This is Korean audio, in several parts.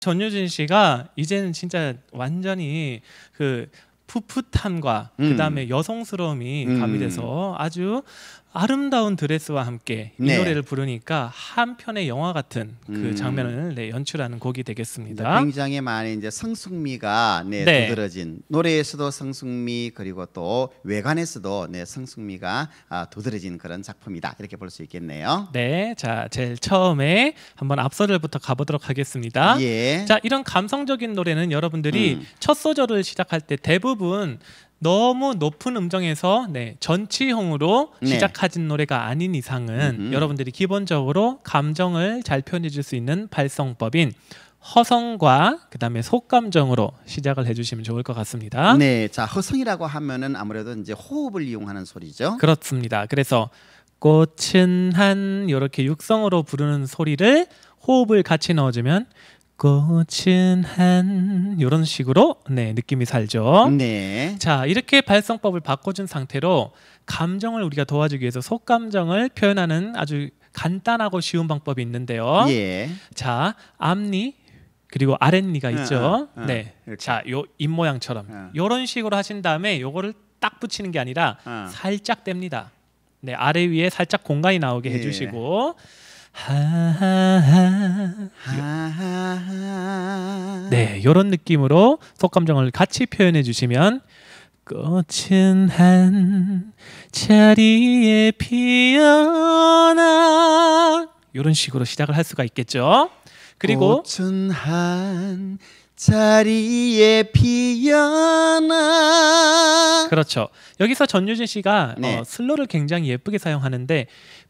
전유진 씨가 이제는 진짜 완전히 그 풋풋함과 그다음에 여성스러움이 가미돼서 아주 아름다운 드레스와 함께 이 네. 노래를 부르니까 한 편의 영화 같은 그 장면을 연출하는 곡이 되겠습니다. 굉장히 많이 이제 성숙미가 네. 두드러진, 노래에서도 성숙미, 그리고 또 외관에서도 성숙미가 두드러진 그런 작품이다, 이렇게 볼 수 있겠네요. 네, 자 제일 처음에 한번 앞서를부터 가보도록 하겠습니다. 예. 자, 이런 감성적인 노래는 여러분들이 첫 소절을 시작할 때 대부분 너무 높은 음정에서 전치형으로 네. 시작하진 노래가 아닌 이상은 여러분들이 기본적으로 감정을 잘 표현해 줄 수 있는 발성법인 허성과 그다음에 속감정으로 시작을 해주시면 좋을 것 같습니다. 네, 자 허성이라고 하면은 아무래도 이제 호흡을 이용하는 소리죠. 그렇습니다. 그래서 꽃은 한 이렇게 육성으로 부르는 소리를 호흡을 같이 넣어주면 꽃은 한 이런 식으로 느낌이 살죠. 네. 자, 이렇게 발성법을 바꿔준 상태로 감정을 우리가 도와주기 위해서 속감정을 표현하는 아주 간단하고 쉬운 방법이 있는데요. 예. 자, 앞니 그리고 아랫니가 있죠. 네. 이렇게. 자, 요 입 모양처럼 이런 식으로 하신 다음에 요거를 딱 붙이는 게 아니라 살짝 뗍니다. 네, 아래 위에 살짝 공간이 나오게 해주시고 네, 이런 느낌으로 속감정을 같이 표현해 주시면 꽃은 한 자리에 피어나 이런 식으로 시작을 할 수가 있겠죠. 그리고 꽃은 한 자리에 피어나. 그렇죠. 여기서 전유진 씨가 슬로를 굉장히 예쁘게 사용하는데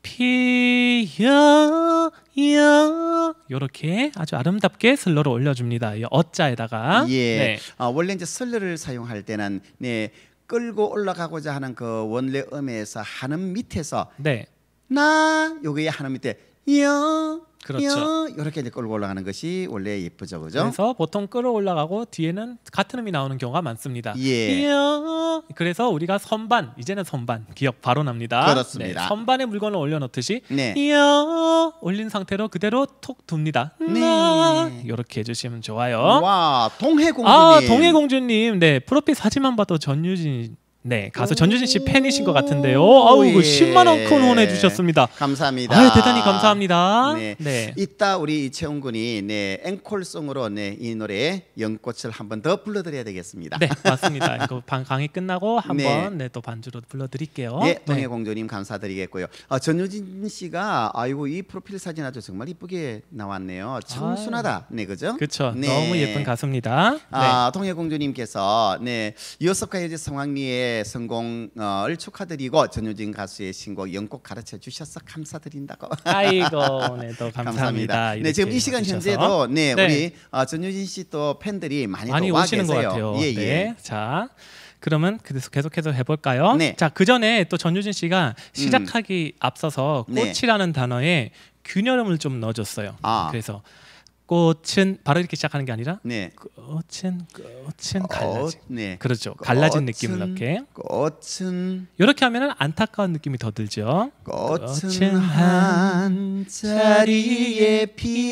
피어 이렇게 아주 아름답게 슬로를 올려줍니다. 이 어자에다가. 예. 네. 원래 이제 슬러를 사용할 때는 끌고 올라가고자 하는 그 원래 음에서 한음 밑에서 나 요게 한음 밑에 그렇죠. 이렇게 이제 끌고 올라가는 것이 원래 예쁘죠, 그죠? 그래서 보통 끌어올라가고 뒤에는 같은 음이 나오는 경우가 많습니다. 예. 그래서 우리가 선반, 이제는 선반 기억 바로 납니다. 그렇습니다. 네, 선반에 물건을 올려놓듯이 네. 올린 상태로 그대로 톡 둡니다. 네. 이렇게 해주시면 좋아요. 와, 동해공주님. 동해공주님, 네, 프로필 사진만 봐도 전유진. 네, 가수 전유진 씨 팬이신 것 같은데요. 아우, 예. 10만 원 큰 후원해 주셨습니다. 감사합니다. 대단히 감사합니다. 네. 이따 우리 이채훈 군이 앵콜송으로 이 노래 연꽃을 한번 더 불러드려야 되겠습니다. 네, 맞습니다. 이거 강의 끝나고 한번 또 반주로 불러드릴게요. 네, 동해공주님 감사드리겠고요. 전유진 씨가 아이고 이 프로필 사진 아주 정말 이쁘게 나왔네요. 청순하다, 그죠? 그렇죠. 너무 예쁜 가수입니다. 동해공주님께서 유섭과 여제 성황리의 성공을 축하드리고 전유진 가수의 신곡 연꽃 가르쳐 주셔서 감사드린다고. 아이고, 또 감사합니다. 네, 지금 이 시간 현재도 우리 전유진 씨 또 팬들이 많이 또 와 오시는 계세요. 것 같아요. 예. 네, 자. 그러면 계속해서 해볼까요? 네. 자, 그 전에 또 전유진 씨가 시작하기 앞서서 꽃이라는 단어에 균열음을 좀 넣어줬어요. 그래서 꽃은 바로 이렇게 시작하는 게 아니라 꽃은 갈라진 그렇죠. 갈라진 느낌을 넣게 꽃은 이렇게 하면은 안타까운 느낌이 더 들죠. 꽃은 한 자리에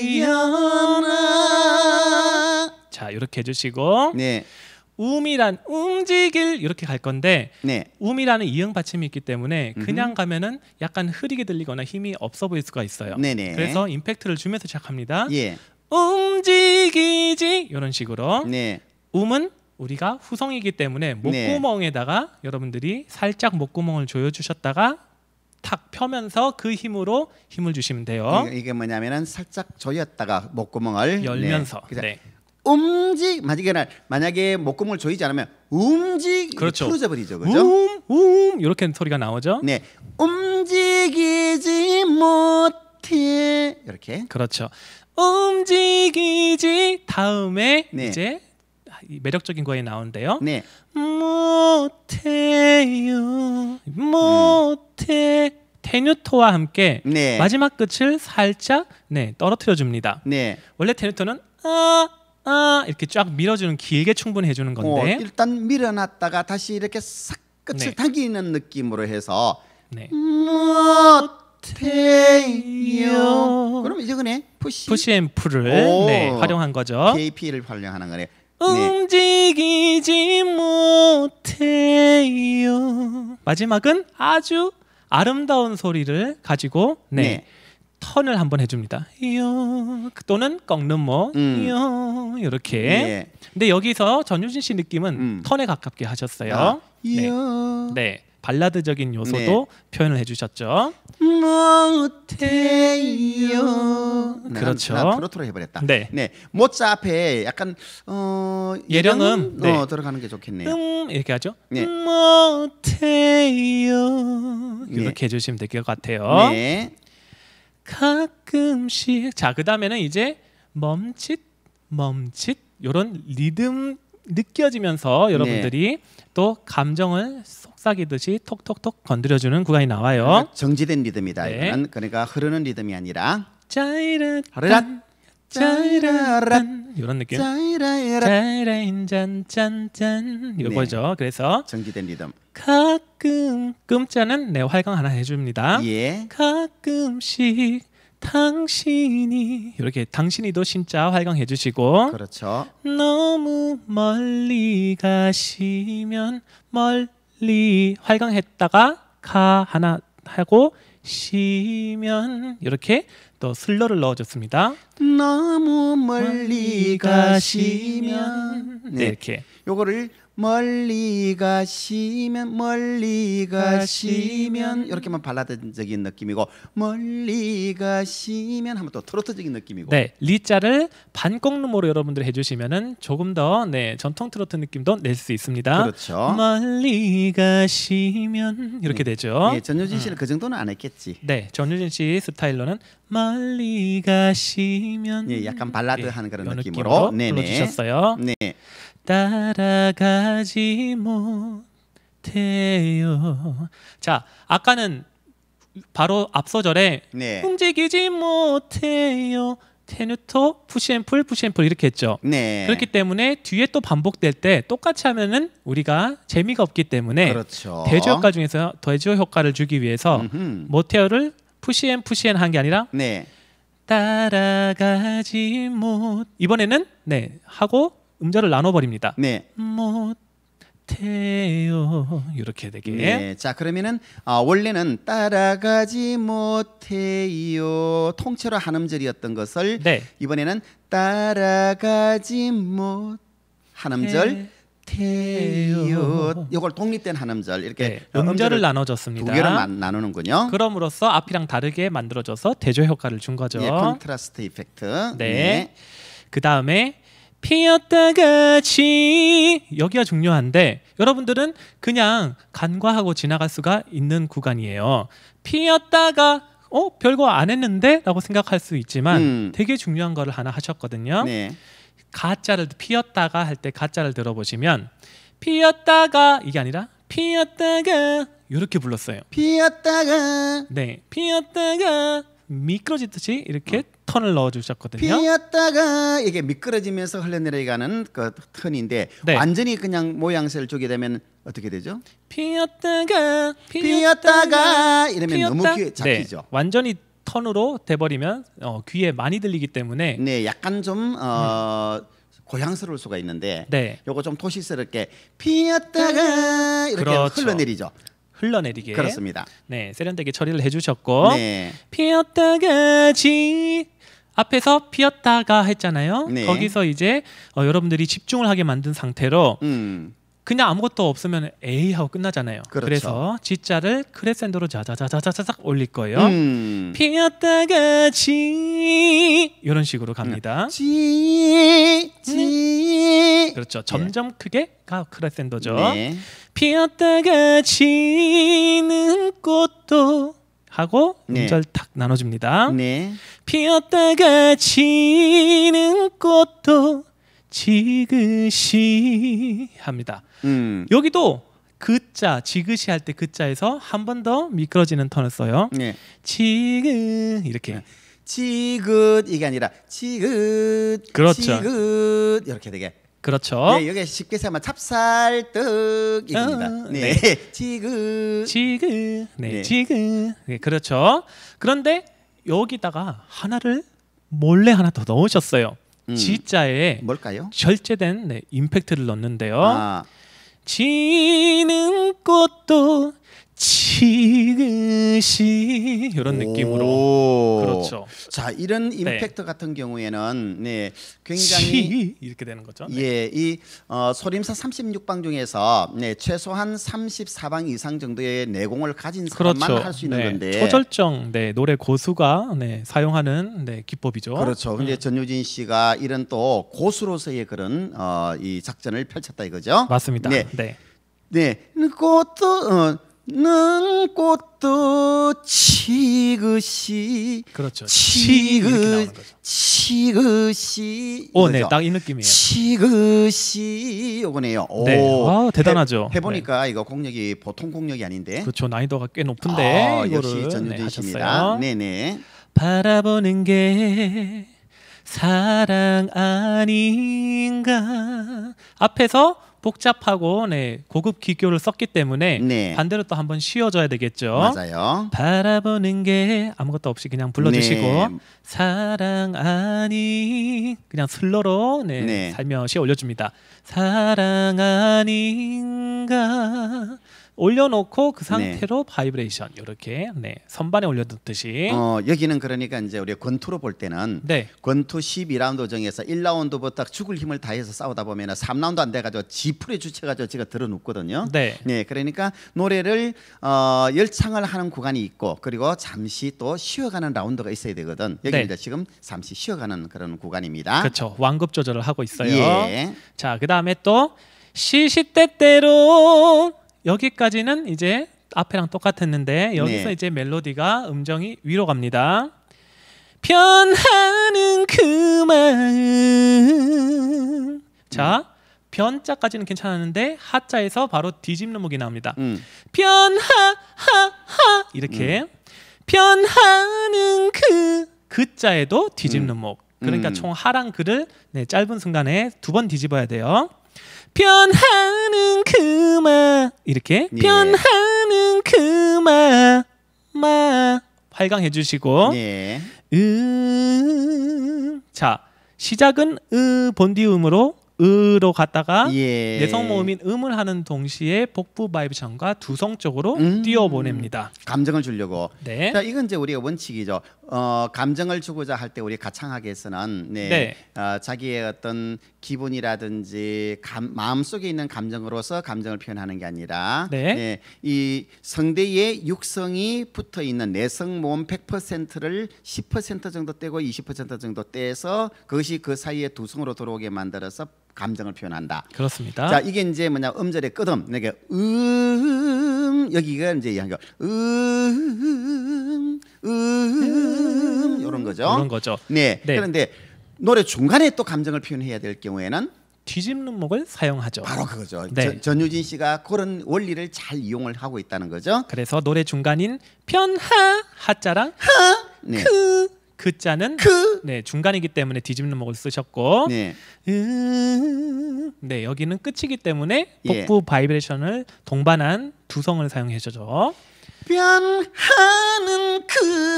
피어나. 자, 이렇게 해주시고 움이란 움직일 이렇게 갈 건데 움이라는 이응 받침이 있기 때문에 그냥 가면은 약간 흐리게 들리거나 힘이 없어 보일 수가 있어요. 그래서 임팩트를 주면서 시작합니다. 움직이지 이런 식으로. 음은 우리가 후성이기 때문에 목구멍에다가 여러분들이 살짝 목구멍을 조여주셨다가 탁 펴면서 그 힘으로 힘을 주시면 돼요. 이게 뭐냐면은 살짝 조였다가 목구멍을 열면서. 만약에 목구멍을 조이지 않으면 그렇죠. 풀어져 버리죠, 그죠? 이렇게 소리가 나오죠. 움직이지 못해 이렇게. 그렇죠. 움직이지 다음에 이제 매력적인 거에 나오는데요. 못해요 못해 테뉴토와 함께 마지막 끝을 살짝 떨어뜨려 줍니다. 원래 테뉴토는 이렇게 쫙 밀어주는 길게 충분히 해주는 건데 일단 밀어놨다가 다시 이렇게 싹 끝을 당기는 느낌으로 해서 그럼 이거네 푸시 앤 풀을 네, 활용한 거죠. KP를 활용하는 거네. 움직이지 못해요. 마지막은 아주 아름다운 소리를 가지고 네. 턴을 한번 해줍니다. 또는 꺾는 모 이렇게. 근데 여기서 전유진 씨 느낌은 턴에 가깝게 하셨어요. 네. 발라드적인 요소도 표현을 해주셨죠. 못해요. 그렇죠. 나 트로트로 해버렸다. 네. 모자 앞에 약간 예령음 들어가는 게 좋겠네요. 이렇게 하죠. 못해요. 이렇게 해주시면 될 것 같아요. 가끔씩. 자, 그 다음에는 이제 멈칫 이런 리듬 느껴지면서 여러분들이 또 감정을 속삭이듯이 톡톡톡 건드려주는 구간이 나와요. 정지된 리듬이다. 이거는 그러니까 흐르는 리듬이 아니라 짜이라짠 짜이라란 이런 느낌. 짜이라인 짠짠짠 이거죠. 그래서 정지된 리듬. 가끔 끔자는 활강 하나 해줍니다. 가끔씩 당신이 이렇게 당신이도 진짜 활강해 주시고 그렇죠. 너무 멀리 가시면 멀리 활강했다가 가 하나 하고 쉬면 이렇게 또 슬러를 넣어줬습니다. 너무 멀리 가시면 이렇게 요거를 멀리 가시면 이렇게만 발라드적인 느낌이고 멀리 가시면 하면 또 트로트적인 느낌이고 네, 리자를 반꺾음으로 여러분들 해주시면은 조금 더 전통 트로트 느낌도 낼 수 있습니다. 그렇죠. 멀리 가시면 이렇게 되죠. 전유진 씨는 그 정도는 안 했겠지. 네, 전유진 씨 스타일로는 멀리 가시면 약간 발라드하는 그런 느낌으로 불러주셨어요. 따라가지 못해요. 자, 아까는 바로 앞서 절에 움직이지 못해요. 테누토 푸시앤풀 이렇게 했죠. 그렇기 때문에 뒤에 또 반복될 때 똑같이 하면은 우리가 재미가 없기 때문에 대조 효과 중에서 대조 효과를 주기 위해서 못해요를 푸시앤 한 게 아니라 따라가지 못 이번에는 하고 음절을 나눠버립니다. 못해요 이렇게 되게. 자, 그러면은 원래는 따라가지 못해요 통째로 한 음절이었던 것을 이번에는 따라가지 못 한 음절 태요. 이걸 독립된 한 음절 이렇게 음절을 나눠줬습니다. 두 개로 나누는군요. 그럼으로써 앞이랑 다르게 만들어줘서 대조 효과를 준 거죠. 컨트라스트 이펙트. 그 다음에 피었다가 여기가 중요한데 여러분들은 그냥 간과하고 지나갈 수가 있는 구간이에요. 피었다가 별거 안 했는데 라고 생각할 수 있지만 되게 중요한 거를 하나 하셨거든요. 가짜를 피었다가 할 때 가짜를 들어보시면 피었다가 이게 아니라 피었다가 이렇게 불렀어요. 피었다가 피었다가 미끄러지듯이 이렇게 턴을 넣어주셨거든요. 피었다가 이게 미끄러지면서 흘러내려가는 그 턴인데 완전히 그냥 모양새를 주게 되면 어떻게 되죠? 피었다가 이러면 너무 귀에 잡히죠. 완전히 턴으로 돼버리면 귀에 많이 들리기 때문에 약간 좀 고향스러울 수가 있는데 요거 좀 도시스럽게 피었다가 이렇게 흘러내리죠. 흘러내리게. 그렇습니다. 세련되게 처리를 해주셨고 피었다가 앞에서 피었다가 했잖아요. 거기서 이제 여러분들이 집중을 하게 만든 상태로 그냥 아무것도 없으면 에이 하고 끝나잖아요. 그래서 G자를 크레센도로 자자자자자작 올릴 거예요. 피었다가 이런 식으로 갑니다. 그렇죠. 점점 크게 가 크레센도죠. 피었다가 지는 꽃도 하고 음절 탁 나눠줍니다. 피었다가 지는 꽃도 지그시 합니다. 여기도 그자 지그시 할 때 그자에서 한 번 더 미끄러지는 턴을 써요. 지그 이렇게 지긋 이게 아니라 지긋 그렇죠. 지긋 이렇게 되게 그렇죠. 네, 여기 쉽게 쓰면 찹쌀떡입니다. 네, 네. 지그, 네, 지그. 네, 그렇죠. 그런데 여기다가 하나를 몰래 하나 더 넣으셨어요. 지자에 뭘까요? 절제된 네, 임팩트를 넣는데요. 지는 꽃도 지그시 이런 느낌으로. 그렇죠. 자, 이런 임팩트 같은 경우에는 네, 굉장히 이렇게 되는 거죠. 예, 이 소림사 36방 중에서 네, 최소한 34방 이상 정도의 내공을 가진 사람만 할 수 있는 건데 초절정 네, 노래 고수가 네, 사용하는 네, 기법이죠. 그렇죠. 근데 전유진 씨가 이런 또 고수로서의 그런 이 작전을 펼쳤다 이거죠. 맞습니다. 네, 네, 네, 꽃도 는 꽃도 치그시 그렇죠. 치그시 오, 네, 딱 이 느낌이에요. 치그시 요거네요. 네, 와, 대단하죠. 해보니까 이거 공력이 보통 공력이 아닌데. 그렇죠. 난이도가 꽤 높은데 역시 전유진 씨입니다. 네네. 바라보는 게 사랑 아닌가. 앞에서 복잡하고 네, 고급 기교를 썼기 때문에 네. 반대로 또 한번 쉬어줘야 되겠죠. 맞아요. 바라보는 게 아무것도 없이 그냥 불러주시고 네. 사랑 아닌 그냥 슬로로 네, 네. 살며시 올려줍니다. 사랑 아닌가 올려놓고 그 상태로 바이브레이션 이렇게 네, 선반에 올려놓듯이. 여기는 그러니까 이제 우리 권투로 볼 때는 네. 권투 12라운드 정해서 1라운드부터 죽을 힘을 다해서 싸우다 보면 3라운드 안 돼가지고 지풀에 주체가지고 제가 들어눕거든요. 네. 네, 그러니까 노래를 열창을 하는 구간이 있고 그리고 잠시 또 쉬어가는 라운드가 있어야 되거든. 여기 네. 이제 지금 잠시 쉬어가는 그런 구간입니다. 그렇죠. 완급 조절을 하고 있어요. 예. 자, 그 다음에 또 시시때때로 여기까지는 이제 앞에랑 똑같았는데 여기서 네. 이제 멜로디가 음정이 위로 갑니다. 변하는 그 마음. 자, 변자까지는 괜찮았는데 하자에서 바로 뒤집는 음이 나옵니다. 변하하하 이렇게 변하는 그 자에도 뒤집는 목. 그러니까 총 하랑 그를 네, 짧은 순간에 2번 뒤집어야 돼요. 변하는 그마 이렇게 예. 변하는 그마 마 활강해 주시고 예. 자 시작은 본디음으로 으로 갔다가 예. 내성 모음인 음을 하는 동시에 복부 바이브션과 두성 쪽으로 띄워보냅니다. 감정을 주려고. 네. 자, 이건 이제 우리가 원칙이죠. 감정을 주고자 할 때 우리 가창학에서는 네. 자기의 어떤 기분이라든지 마음 속에 있는 감정으로서 감정을 표현하는 게 아니라 네. 이 성대에 육성이 붙어 있는 내성 모음 100%를 10% 정도 떼고 20% 정도 떼서 그것이 그 사이에 두성으로 들어오게 만들어서 감정을 표현한다. 그렇습니다. 자, 이게 이제 뭐냐 음절의 끄듬. 이게 여기가 이제 이런 이런 거죠. 이런 거죠. 네. 네. 그런데 노래 중간에 또 감정을 표현해야 될 경우에는 뒤집는 목을 사용하죠. 바로 그거죠. 네. 전유진 씨가 그런 원리를 잘 이용을 하고 있다는 거죠. 그래서 노래 중간인 편하 하자랑 네. 그 자는 네, 중간이기 때문에 뒤집는 목을 쓰셨고 네. 네, 여기는 끝이기 때문에 예. 복부 바이브레이션을 동반한 두성을 사용해 주죠. 변하는 그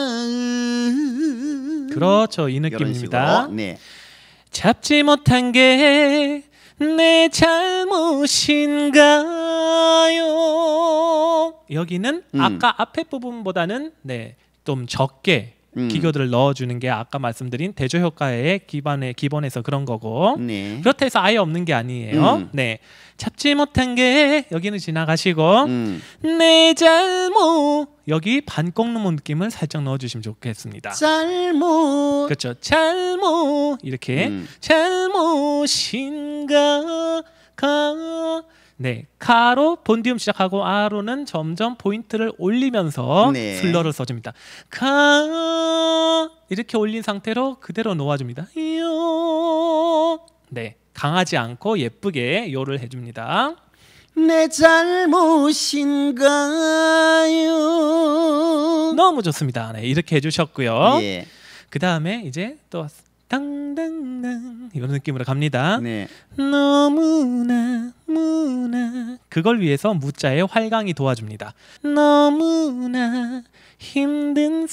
마음. 그렇죠. 이 느낌입니다. 네. 잡지 못한 게 내 잘못인가요? 여기는 아까 앞에 부분보다는 네, 좀 적게 기교들을 넣어주는 게 아까 말씀드린 대조 효과의 기본에서 그런 거고 네. 그렇다 해서 아예 없는 게 아니에요. 네, 잡지 못한 게 여기는 지나가시고 내 잘못 여기 반꽁놈 느낌을 살짝 넣어주시면 좋겠습니다. 잘못. 그렇죠. 잘못 이렇게 잘못인가 가 네, 가로 본디움 시작하고 아로는 점점 포인트를 올리면서 네. 슬러를 써줍니다. 가 이렇게 올린 상태로 그대로 놓아줍니다. 요. 네, 강하지 않고 예쁘게 요를 해줍니다. 내 잘못인가요? 너무 좋습니다. 네, 이렇게 해주셨고요. 예. 그 다음에 이제 또 당당당 이런 느낌으로 갑니다. 네. 너무나 그걸 위해서 무자의 활강이 도와줍니다. 너무나 힘든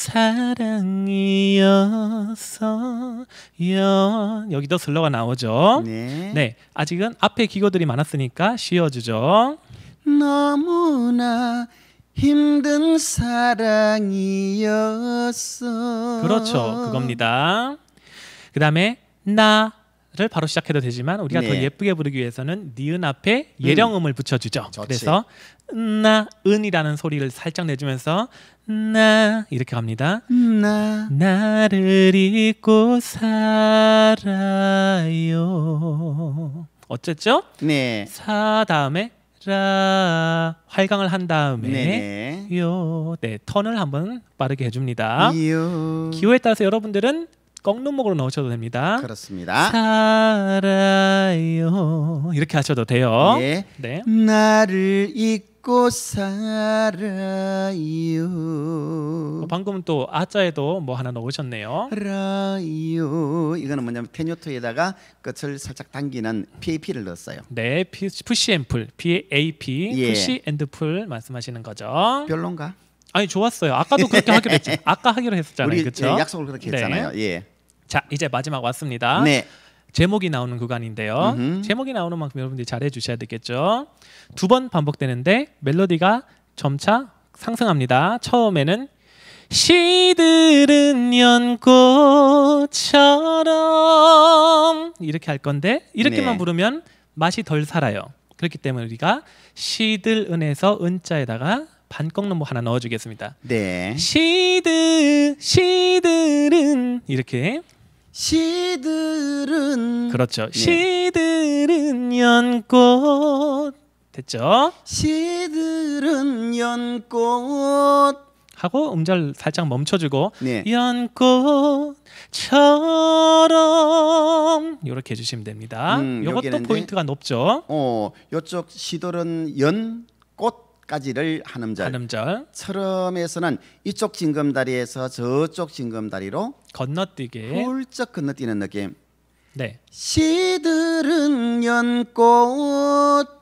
사랑이었어. 여기도 슬로가 나오죠. 네, 아직은 앞에 기고들이 많았으니까 쉬어주죠. 너무나 힘든 사랑이었어. 그렇죠, 그겁니다. 그 다음에 나를 바로 시작해도 되지만 우리가 더 예쁘게 부르기 위해서는 니은 앞에 예령음을 붙여주죠. 그래서 은이라는 소리를 살짝 내주면서 나 이렇게 갑니다. 나를 잊고 살아요. 어쨌죠? 네. 사 다음에 라 활강을 한 다음에 요 턴을 한번 빠르게 해줍니다. 기호에 따라서 여러분들은 꺾눈목으로 넣으셔도 됩니다. 그렇습니다. 살아요 이렇게 하셔도 돼요. 네. 나를 잊고 살아요. 방금 또 아자에도 뭐 하나 넣으셨네요. 라요. 이거는 뭐냐면 테뉴토에다가 끝을 살짝 당기는 PAP를 넣었어요. 네, 푸시 앤 풀, PAP, 푸시 앤드 풀 말씀하시는 거죠. 별론가? 아니 좋았어요. 아까도 그렇게 하기로 했죠. 아까 하기로 했었잖아요. 그렇죠? 약속을 그렇게 했잖아요. 자, 이제 마지막 왔습니다. 제목이 나오는 구간인데요. 제목이 나오는 만큼 여러분들이 잘해 주셔야 되겠죠. 2번 반복되는데 멜로디가 점차 상승합니다. 처음에는 시들은 연꽃처럼 이렇게 할 건데 이렇게만 부르면 맛이 덜 살아요. 그렇기 때문에 우리가 시들은에서 은자에다가 반 꺾는목 하나 넣어주겠습니다. 시들은 이렇게 시들은 그렇죠. 시들은 연꽃 됐죠? 시들은 연꽃 하고 음절 살짝 멈춰주고 연꽃처럼 이렇게 해주시면 됩니다. 이것도 포인트가 높죠. 이쪽 시들은 연꽃까지를 한음절. 처럼에서는 이쪽 징검다리에서 저쪽 징검다리로 건너뛰게 훌쩍 건너뛰는 느낌. 시들은 연꽃처럼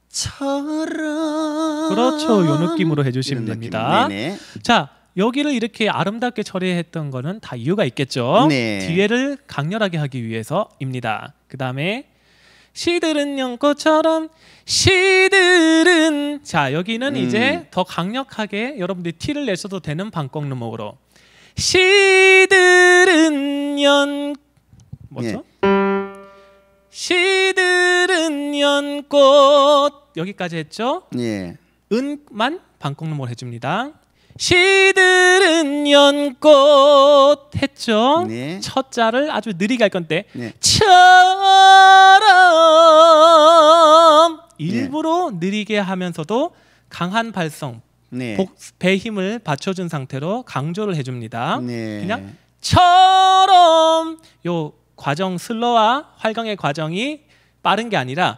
그렇죠. 이 느낌으로 해주시면 됩니다. 자, 여기를 이렇게 아름답게 처리했던 거는 다 이유가 있겠죠. 뒤에를 강렬하게 하기 위해서입니다. 그 다음에 시들은 연꽃처럼 시들은 자 여기는 이제 더 강력하게 여러분들이 티를 내셔도 되는 반꺾는목으로 시들은 시들은 연꽃 여기까지 했죠. 은만 반꺾는목을 해줍니다. 시들은 연꽃 했죠. 첫 자를 아주 느리게 할 건데 처럼 일부러 느리게 하면서도 강한 발성 배 힘을 받쳐준 상태로 강조를 해줍니다. 그냥 처럼 요 과정 슬로와 활강의 과정이 빠른 게 아니라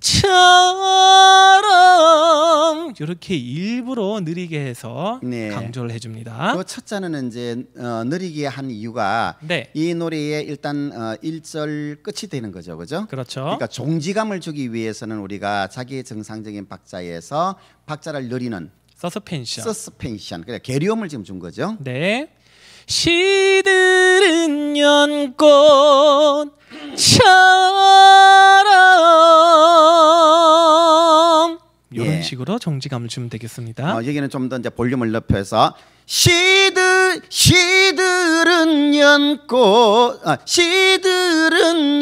처럼 이렇게 일부러 느리게 해서 강조를 해줍니다. 그 첫 자는 이제 느리게 한 이유가 이 노래의 일단 1절 끝이 되는 거죠, 그죠? 그렇죠. 그러니까 종지감을 주기 위해서는 우리가 자기의 정상적인 박자에서 박자를 느리는 서스펜션, 그러니까 계리음을 지금 준 거죠. 시들은 연꽃처럼 이런 식으로 정지감을 주면 되겠습니다. 여기는 좀 더 이제 볼륨을 높여서 시들은 연꽃 시들은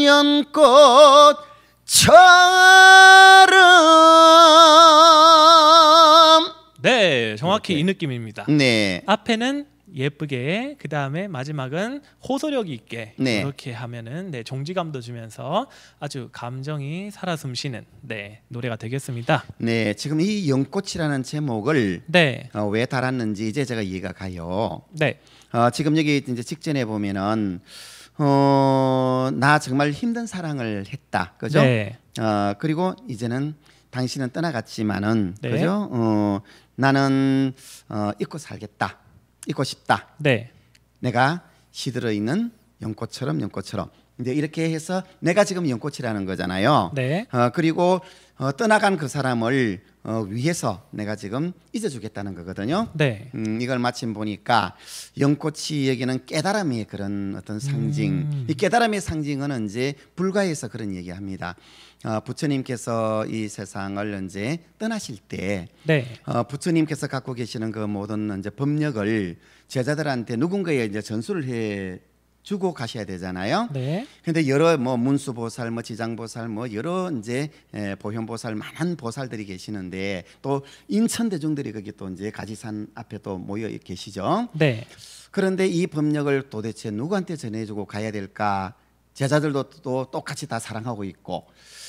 연꽃처럼 정확히 이 느낌입니다. 앞에는 예쁘게 그 다음에 마지막은 호소력 있게 이렇게 하면은 종지감도 주면서 아주 감정이 살아 숨쉬는 노래가 되겠습니다. 지금 이 연꽃이라는 제목을 왜 달았는지 이제 제가 이해가 가요. 지금 여기 이제 직전에 보면은 나 정말 힘든 사랑을 했다, 그죠? 그리고 이제는 당신은 떠나갔지만은 그죠? 나는 잊고 살겠다. 잊고 싶다. 내가 시들어 있는 연꽃처럼 연꽃처럼. 이제 이렇게 해서 내가 지금 연꽃이라는 거잖아요. 네. 그리고 떠나간 그 사람을 위해서 내가 지금 잊어주겠다는 거거든요. 네. 이걸 마침 보니까 연꽃이 여기는 깨달음의 그런 어떤 상징. 이 깨달음의 상징은 이제 불가에서 그런 얘기합니다. 부처님께서 이 세상을 이제 떠나실 때, 네. 부처님께서 갖고 계시는 그 모든 이제 법력을 제자들한테 누군가에 이제 전수를 해 주고 가셔야 되잖아요. 네. 근데 여러 뭐 문수보살, 뭐 지장보살, 뭐 여러 이제 보현보살 많은 보살들이 계시는데 또 인천 대중들이 거기 또 이제 가지산 앞에 또 모여 계시죠. 네. 그런데 이 법력을 도대체 누구한테 전해주고 가야 될까? 제자들도 또 똑같이 다 사랑하고 있고,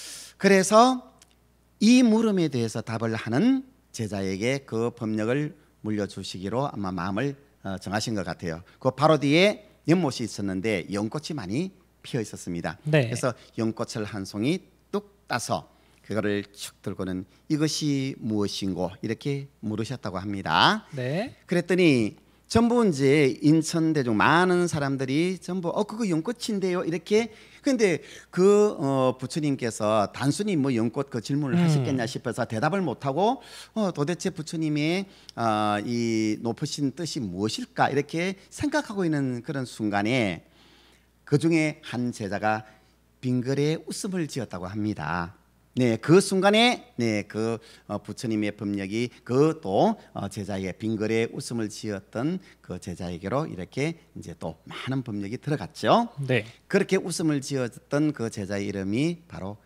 그래서 이 물음에 대해서 답을 하는 제자에게 그 법력을 물려주시기로 아마 마음을 정하신 것 같아요. 그 바로 뒤에 연못이 있었는데 연꽃이 많이 피어 있었습니다. 네. 그래서 연꽃을 한 송이 뚝 따서 그거를 축 들고는 이것이 무엇인고 이렇게 물으셨다고 합니다. 네. 그랬더니 전부 이제 인천 대중 많은 사람들이 전부 그거 연꽃인데요 이렇게. 근데 그 부처님께서 단순히 뭐 연꽃 그 질문을 하셨겠냐 싶어서 대답을 못하고 도대체 부처님의 이 높으신 뜻이 무엇일까 이렇게 생각하고 있는 그런 순간에 그 중에 한 제자가 빙그레 웃음을 지었다고 합니다. 네, 그 순간에 그 부처님의 법력이 그 또 제자에게 빙그레 웃음을 지었던 그 제자에게로 이렇게 이제 또 많은 법력이 들어갔죠. 네. 그렇게 웃음을 지었던 그 제자의 이름이 바로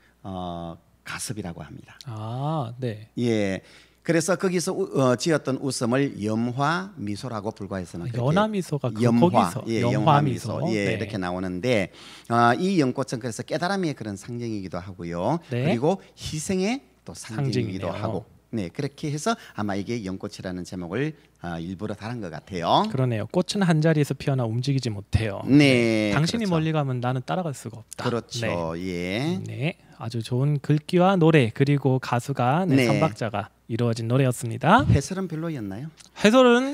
가섭이라고 합니다. 아, 네. 예. 그래서 거기서 지었던 웃음을 염화미소라고 불과해서는 연화미소가 거기서 염화미소 네. 이렇게 나오는데 이 연꽃은 그래서 깨달음의 그런 상징이기도 하고요. 네. 그리고 희생의 또 상징이기도 상징이네요. 하고 네 그렇게 해서 아마 이게 연꽃이라는 제목을 일부러 달은 것 같아요. 그러네요. 꽃은 한 자리에서 피어나 움직이지 못해요. 네. 당신이 그렇죠. 멀리 가면 나는 따라갈 수가 없다. 그렇죠. 네. 예. 네. 아주 좋은 글귀와 노래 그리고 가수가 삼박자가 이루어진 노래였습니다. 해설은 별로였나요? 해설은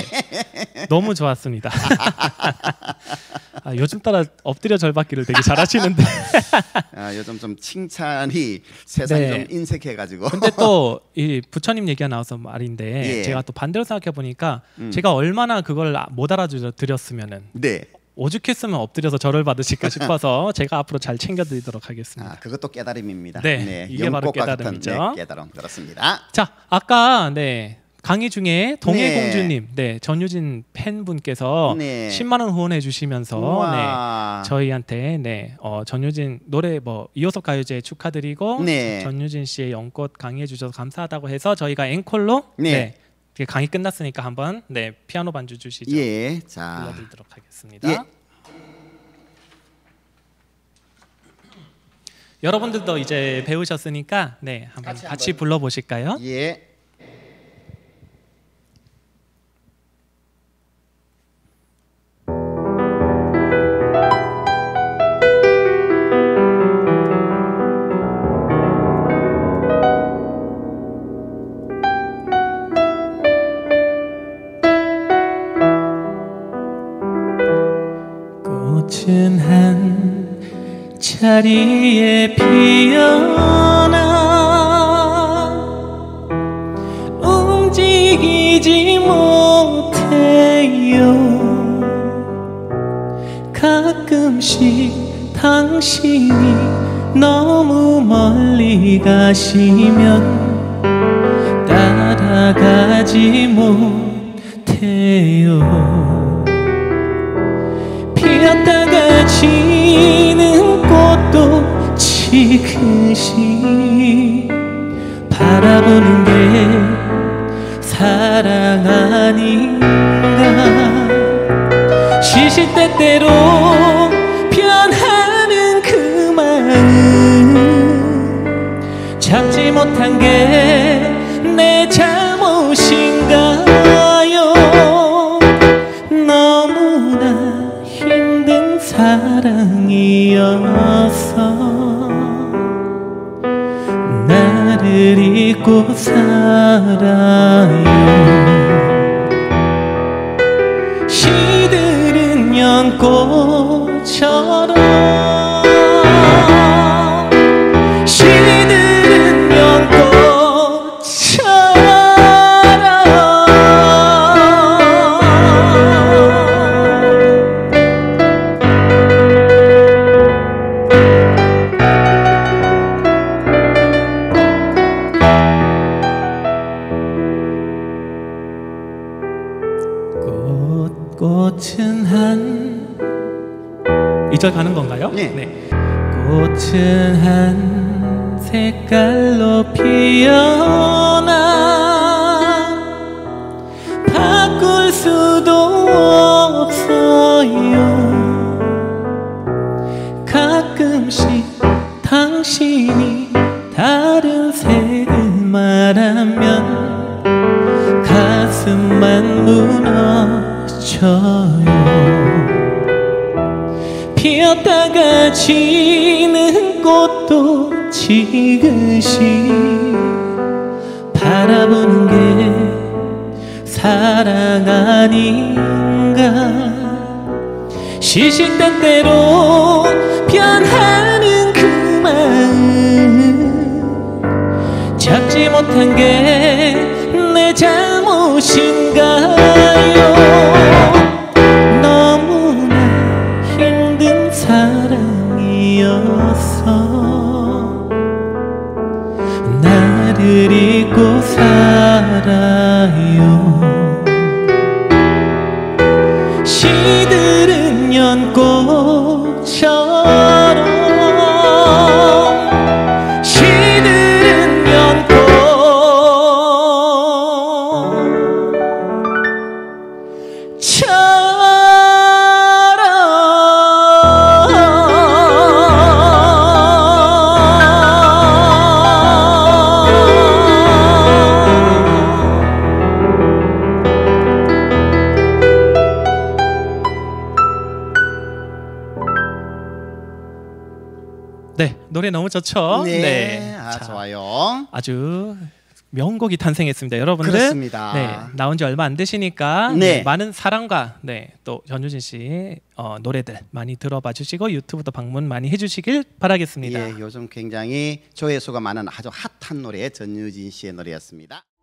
너무 좋았습니다. 요즘 따라 엎드려 절받기를 되게 잘하시는데 요즘 좀 칭찬이 세상이 좀 인색해가지고. 근데 또 이 부처님 얘기가 나와서 말인데 제가 또 반대로 생각해 보니까 제가 얼마나 그걸 못 알아들었으면은 오죽했으면 엎드려서 절을 받으실까 싶어서 제가 앞으로 잘 챙겨드리도록 하겠습니다. 그것도 깨달음입니다. 네, 이게 바로 깨달음이죠. 깨달음 그렇습니다. 자, 아까 강의 중에 동해공주님, 전유진 팬분께서 10만 원 후원해 주시면서 저희한테 전유진 노래 이호섭 가요제 축하드리고 전유진 씨의 연꽃 강의해 주셔서 감사하다고 해서 저희가 앵콜로 강의 끝났으니까 한번 피아노 반주 주시죠. 자, 불러드리도록 하겠습니다. 여러분들도 이제 배우셨으니까 한번 같이 불러보실까요? 꽃은 한 자리에 피어나 움직이지 못해요. 가끔씩 당신이 너무 멀리 가시면 따라가지 못해요. 피었다가 지는 꽃도 지그시 바라보는 게 사랑 아닌가. 시시때때로 변하는 그 마음 잡지 못한 게 내 잘못인가요. 너무나 힘든 사랑이어서 나를 잊고 살아요. 시들은 연꽃 2절 가는 건가요? 네. 네. 꽃은 한 색깔로 피어나 바꿀 수도 없어요. 가끔씩 당신이 다른 색을 말하면 가슴만 무너져요. 피었다가 지는 꽃도 지그시 바라보는 게 사랑 아닌가. 시시때때로 변하는 그 마음 잡지 못한 게 내 잘못인가요. 너무나 힘든 사랑이어서 나를 잊고 살아요. 시들은 연꽃처럼 시들은 연꽃 네, 노래 너무 좋죠? 네, 자, 좋아요. 아주 명곡이 탄생했습니다, 여러분들. 그렇습니다. 네, 나온 지 얼마 안 되시니까 네. 많은 사랑과 또 전유진 씨 노래들 많이 들어봐 주시고 유튜브도 방문 많이 해주시길 바라겠습니다. 예, 요즘 굉장히 조회수가 많은 아주 핫한 노래 전유진 씨의 노래였습니다.